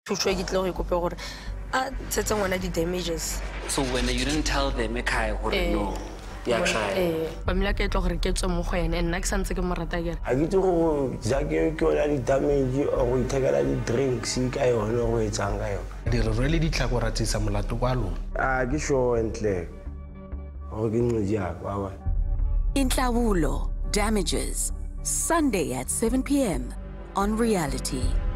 damages. So when you didn't tell them, no. Yeah, try. And I get to Zaki damage or we take a drinks, or no way. They really did like what is some latualo. I get sure and clear. INHLAWULO Damages, Sunday at 7 p.m. on Reality.